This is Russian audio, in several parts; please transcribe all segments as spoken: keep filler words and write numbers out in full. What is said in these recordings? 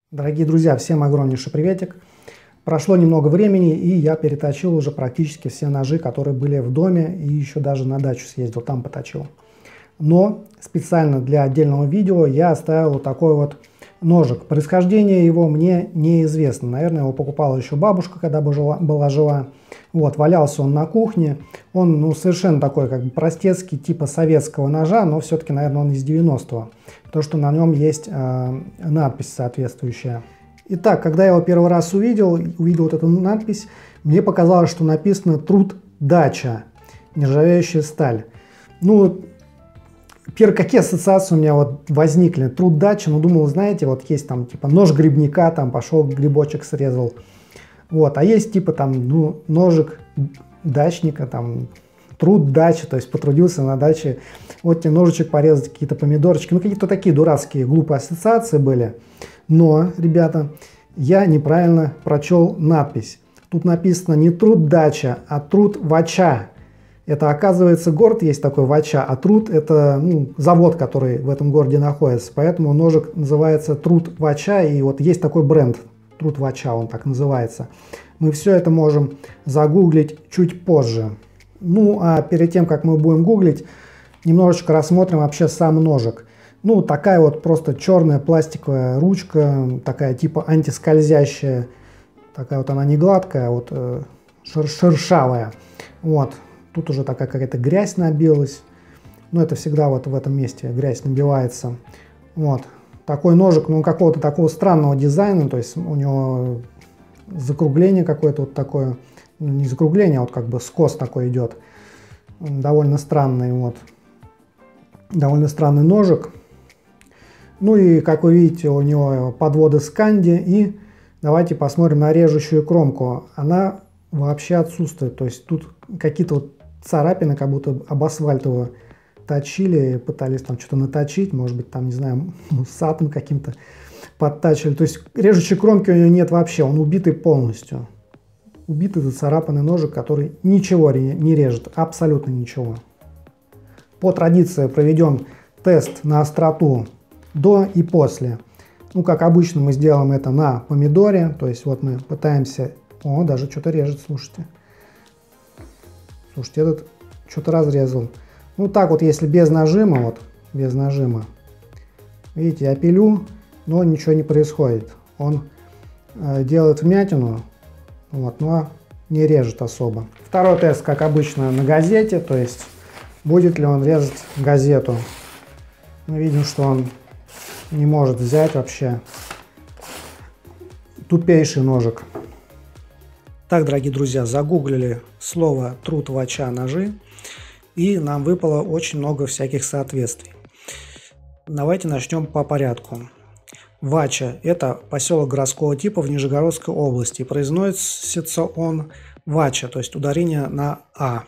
Дорогие друзья, всем огромнейший приветик. Прошло немного времени, и я переточил уже практически все ножи, которые были в доме, и еще даже на дачу съездил, там поточил. Но специально для отдельного видео я оставил вот такой вот ножик. Происхождение его мне неизвестно. Наверное, его покупала еще бабушка, когда была жива. Вот, валялся он на кухне. Он ну, совершенно такой, как бы простецкий, типа советского ножа, но все-таки, наверное, он из девяностого. То, что на нем есть э, надпись соответствующая. Итак, когда я его первый раз увидел, увидел вот эту надпись, мне показалось, что написано «Труд Дача», нержавеющая сталь. Ну, первые какие ассоциации у меня вот возникли? Труд Дача, ну, думал, знаете, вот есть там типа нож грибника, там пошел грибочек срезал. Вот, а есть типа там, ну, ножик дачника, там, труд дачи, то есть потрудился на даче, вот тебе ножичек порезать, какие-то помидорчики, ну, какие-то такие дурацкие, глупые ассоциации были. Но, ребята, я неправильно прочел надпись. Тут написано не труд дача, а труд вача. Это, оказывается, город есть такой Вача, а труд это ну, завод, который в этом городе находится. Поэтому ножик называется труд Вача, и вот есть такой бренд. Труд Вача, он так называется. Мы все это можем загуглить чуть позже. Ну, а перед тем, как мы будем гуглить, немножечко рассмотрим вообще сам ножик. Ну, такая вот просто черная пластиковая ручка, такая типа антискользящая. Такая вот она не гладкая, а вот э, шер шершавая. Вот. Тут уже такая какая-то грязь набилась. Ну, это всегда вот в этом месте грязь набивается. Вот. Такой ножик, ну, какого-то такого странного дизайна, то есть у него закругление какое-то вот такое, ну, не закругление, а вот как бы скос такой идет. Довольно странный, вот. Довольно странный ножик. Ну и, как вы видите, у него подводы сканди. И давайте посмотрим на режущую кромку. Она вообще отсутствует, то есть тут какие-то вот царапины, как будто об асфальт его точили, пытались там что-то наточить, может быть, там, не знаю, сатом каким-то подтачили. То есть режущей кромки у него нет вообще, он убитый полностью. Убитый, зацарапанный ножик, который ничего не режет, абсолютно ничего. По традиции проведем тест на остроту до и после. Ну, как обычно, мы сделаем это на помидоре, то есть вот мы пытаемся... О, даже что-то режет, слушайте. Слушайте, этот что-то разрезал. Ну, так вот, если без нажима, вот, без нажима. Видите, я пилю, но ничего не происходит. Он э, делает вмятину, вот, но не режет особо. Второй тест, как обычно, на газете, то есть будет ли он резать газету. Мы видим, что он не может взять вообще. Тупейший ножик. Так, дорогие друзья, загуглили слово труд Вача ножи, и нам выпало очень много всяких соответствий. Давайте начнем по порядку. Вача – это поселок городского типа в Нижегородской области. Произносится он Вача, то есть ударение на А.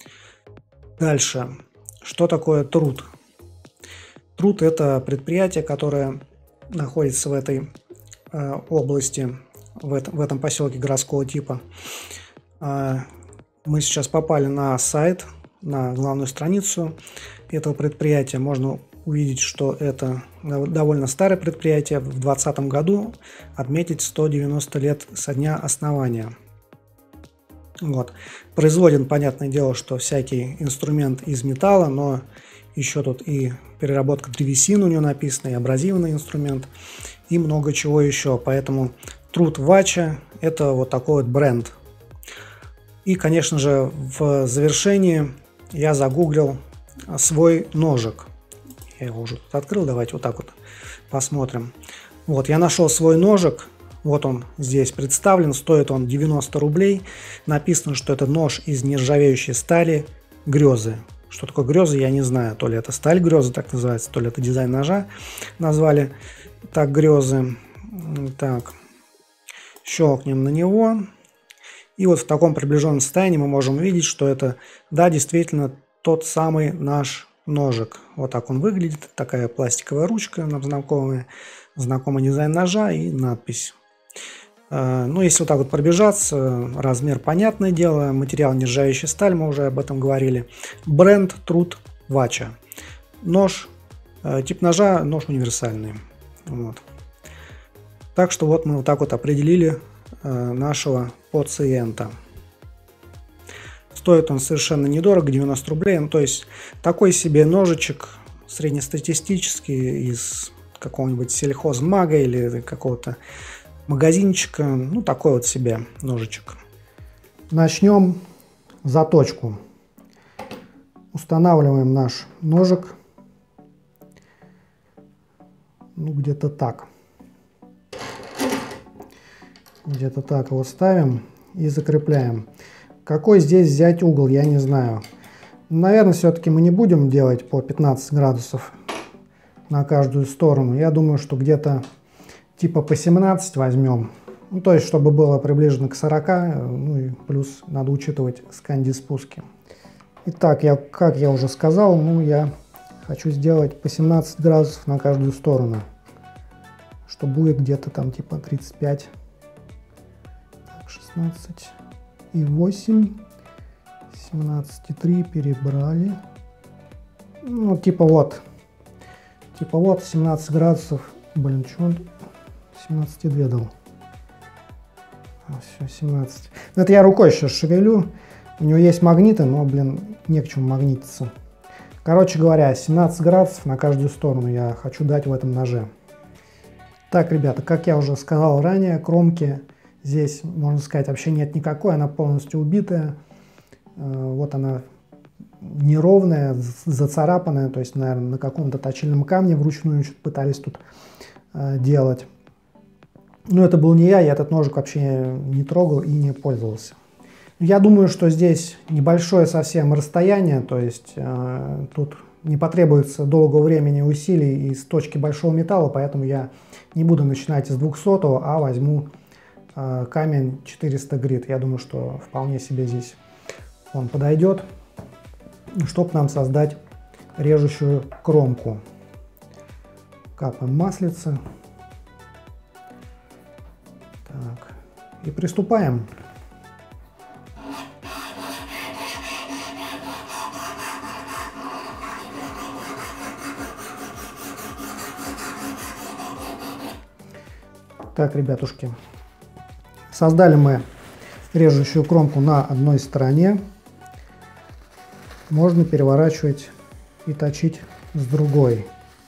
Дальше. Что такое труд? Труд – это предприятие, которое находится в этой э, области, в этом, в этом поселке городского типа. Э, мы сейчас попали на сайт, на главную страницу этого предприятия. Можно увидеть, что это довольно старое предприятие. В двадцатом году отметить сто девяносто лет со дня основания. Вот. Производен, понятное дело, что всякий инструмент из металла, но еще тут и переработка древесины у него написано, и абразивный инструмент, и много чего еще. Поэтому труд Вача – это вот такой вот бренд. И, конечно же, в завершении я загуглил свой ножик. Я его уже тут открыл, давайте вот так вот посмотрим. Вот, я нашел свой ножик. Вот он здесь представлен, стоит он девяносто рублей. Написано, что это нож из нержавеющей стали Грёзы. Что такое Грёзы, я не знаю. То ли это сталь Грёзы, так называется, то ли это дизайн ножа назвали так Грёзы. Так, щелкнем на него. И вот в таком приближенном состоянии мы можем увидеть, что это, да, действительно тот самый наш ножик. Вот так он выглядит. Такая пластиковая ручка, нам знакомая, знакомый дизайн ножа и надпись. Ну, если вот так вот пробежаться, размер понятное дело, материал нержавеющая сталь, мы уже об этом говорили. Бренд труд Вача. Нож, тип ножа, нож универсальный. Вот. Так что вот мы вот так вот определили э, нашего пациента. Стоит он совершенно недорого, девяносто рублей. Ну, то есть такой себе ножичек среднестатистический из какого-нибудь сельхозмага или какого-то магазинчика. Ну, такой вот себе ножичек. Начнем заточку. Устанавливаем наш ножик. Ну, где-то так. Где-то так его ставим и закрепляем. Какой здесь взять угол, я не знаю. Наверное, все-таки мы не будем делать по пятнадцать градусов на каждую сторону. Я думаю, что где-то типа по семнадцать возьмем. Ну, то есть, чтобы было приближено к сорока. Ну и плюс надо учитывать сканди-спуски. Итак, я, как я уже сказал, ну, я хочу сделать по семнадцать градусов на каждую сторону. Что будет где-то там типа тридцать пять. Так, шестнадцать и восемь. семнадцать и три перебрали. Ну, типа вот. Типа вот семнадцать градусов. Блин, что он? семнадцать и два дал. А, все, семнадцать. Ну, это я рукой сейчас шевелю. У него есть магниты, но, блин, не к чему магнититься. Короче говоря, семнадцать градусов на каждую сторону я хочу дать в этом ноже. Так, ребята, как я уже сказал ранее, кромки здесь, можно сказать, вообще нет никакой. Она полностью убитая. Вот она неровная, зацарапанная. То есть, наверное, на каком-то точильном камне вручную что-то пытались тут делать. Но это был не я, я этот ножик вообще не трогал и не пользовался. Я думаю, что здесь небольшое совсем расстояние, то есть э, тут не потребуется долгого времени и усилий из точки большого металла, поэтому я не буду начинать с двухсотого, а возьму э, камень четыреста грит. Я думаю, что вполне себе здесь он подойдет, чтобы нам создать режущую кромку. Капаем маслице. Так, и приступаем. Так, ребятушки, создали мы режущую кромку на одной стороне. Можно переворачивать и точить с другой.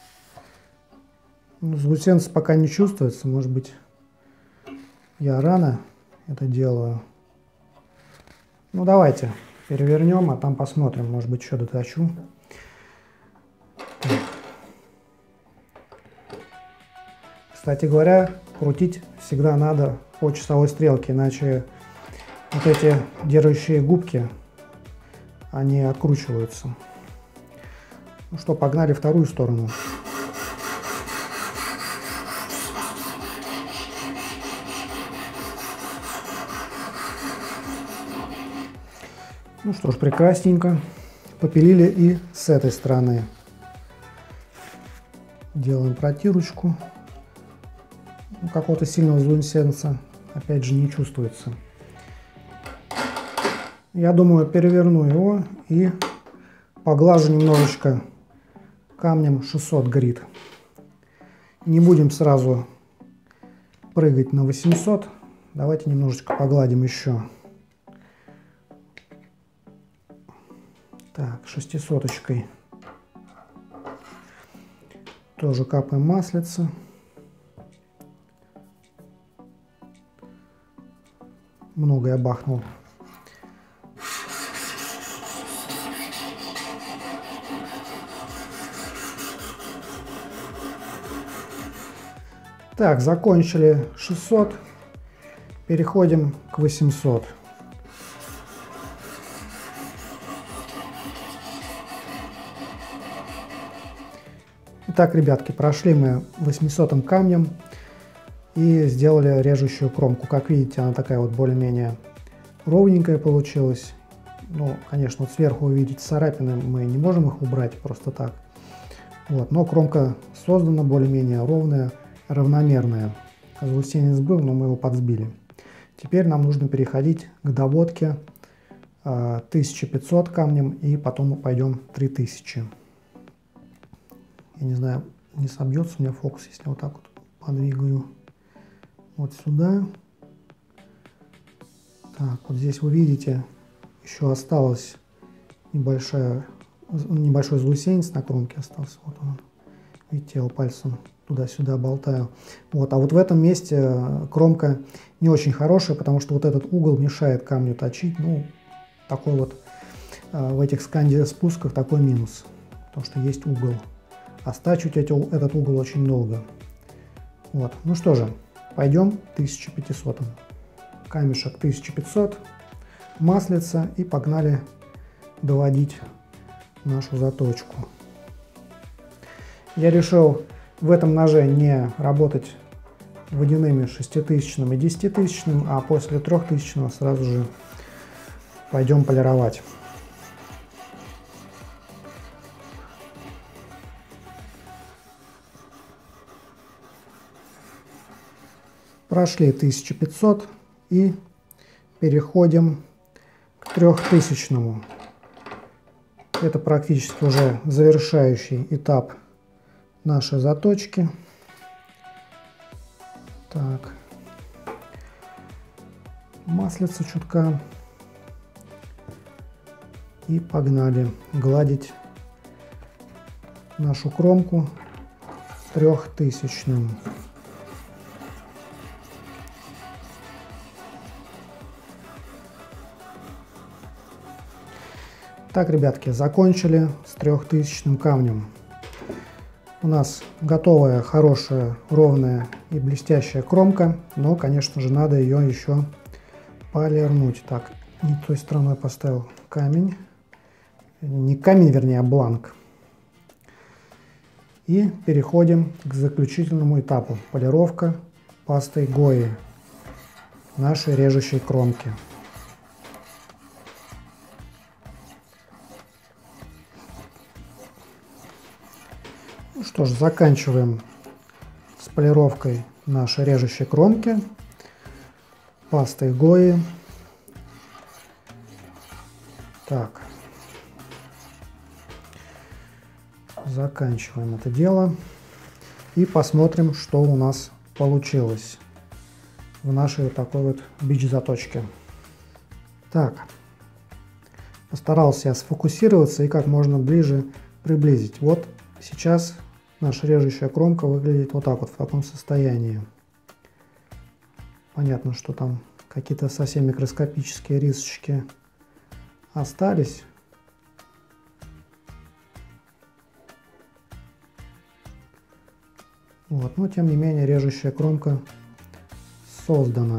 Ну, заусенцы пока не чувствуется, может быть, я рано это делаю. Ну, давайте перевернем, а там посмотрим, может быть, еще доточу. Так. Кстати говоря, крутить всегда надо по часовой стрелке, иначе вот эти держащие губки, они откручиваются. Ну что, погнали вторую сторону. Ну что ж, прекрасненько. Попилили и с этой стороны. Делаем протирочку. Какого-то сильного заусенца опять же не чувствуется. Я думаю, переверну его и поглажу немножечко камнем шестьсот грит. Не будем сразу прыгать на восемьсот. Давайте немножечко погладим еще. Так, шестисоточкой тоже капаем маслица. Много я бахнул. Так, закончили шестьсот. Переходим к восьмисот. Итак, ребятки, прошли мы восьмисотым камнем и сделали режущую кромку. Как видите, она такая вот более-менее ровненькая получилась. Ну, конечно, вот сверху увидеть царапины, мы не можем их убрать просто так. Вот, но кромка создана более-менее ровная, равномерная. Заусенец был, но мы его подсбили. Теперь нам нужно переходить к доводке э, тысяча пятьсот камнем, и потом мы пойдем три тысячи. Я не знаю, не собьется у меня фокус, если вот так вот подвигаю. вот сюда. Так, вот здесь вы видите, еще осталось небольшая, небольшой заусенец на кромке остался. Вот он. Видите, я его пальцем туда-сюда болтаю. Вот, а вот в этом месте кромка не очень хорошая, потому что вот этот угол мешает камню точить. Ну, такой вот в этих сканди-спусках такой минус, потому что есть угол. А стачивать этот угол очень долго. Вот, ну что же, пойдем тысяча пятьсот. Камешек тысяча пятьсот, маслица, и погнали доводить нашу заточку. Я решил в этом ноже не работать водяными шеститысячным и десятитысячным, а после трехтысячного сразу же пойдем полировать. Прошли тысяча пятьсот и переходим к трехтысячному. Это практически уже завершающий этап нашей заточки. Так, маслица чутка. И погнали гладить нашу кромку трехтысячным. Так, ребятки, закончили с трехтысячным камнем. У нас готовая, хорошая, ровная и блестящая кромка, но, конечно же, надо ее еще полирнуть. Так, не той стороной поставил камень, не камень, вернее, а бланк. И переходим к заключительному этапу – полировка пастой Гои нашей режущей кромки. Ну что ж, заканчиваем с полировкой нашей режущей кромки пастой Гои. Так, заканчиваем это дело и посмотрим, что у нас получилось в нашей вот такой вот бич-заточке. Так, постарался я сфокусироваться и как можно ближе приблизить. Вот сейчас наша режущая кромка выглядит вот так вот, в таком состоянии. Понятно, что там какие-то совсем микроскопические рисочки остались. Вот, но тем не менее режущая кромка создана.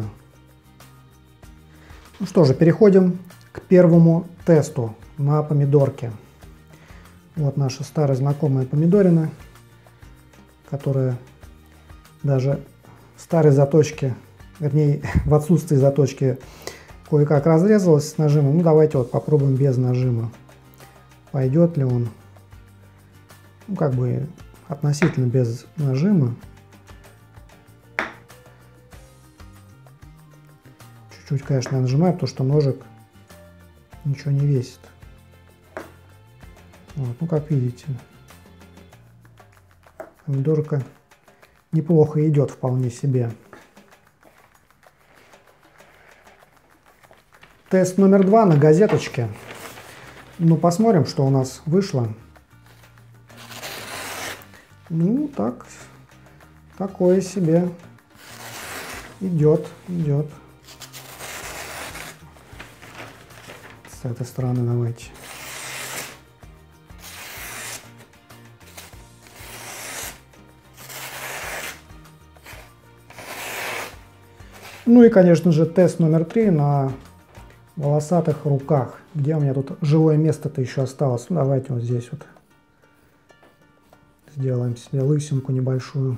Ну что же, переходим к первому тесту на помидорке. Вот наша старая знакомая помидорина, которая даже в старой заточке, вернее в отсутствии заточки, кое-как разрезалась с нажимом. Ну давайте вот попробуем без нажима. Пойдет ли он? Ну как бы относительно без нажима. Чуть-чуть, конечно, я нажимаю, потому что ножик ничего не весит. Вот, ну как видите, помидорка неплохо идет вполне себе. Тест номер два на газеточке. Ну посмотрим, что у нас вышло. Ну так, такое себе идет, идет. С этой стороны давайте. Ну и, конечно же, тест номер три на волосатых руках. Где у меня тут живое место-то еще осталось? Ну, давайте вот здесь вот сделаем себе лысинку небольшую.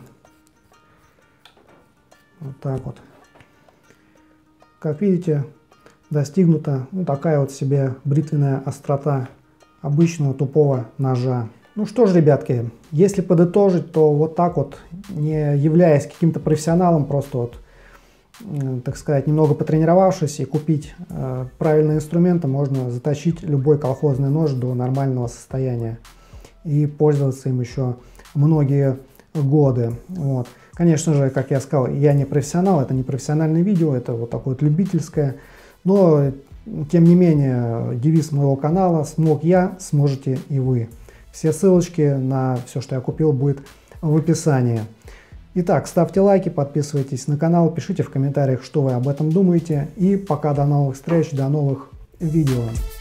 Вот так вот. Как видите, достигнута ну, такая вот себе бритвенная острота обычного тупого ножа. Ну что ж, ребятки, если подытожить, то вот так вот, не являясь каким-то профессионалом, просто вот, так сказать, немного потренировавшись и купить э, правильные инструменты, можно заточить любой колхозный нож до нормального состояния и пользоваться им еще многие годы. Вот. Конечно же, как я сказал, я не профессионал, это не профессиональное видео, это вот такое вот любительское. Но, тем не менее, девиз моего канала «Смог я, сможете и вы». Все ссылочки на все, что я купил, будет в описании. Итак, ставьте лайки, подписывайтесь на канал, пишите в комментариях, что вы об этом думаете. И пока, до новых встреч, до новых видео.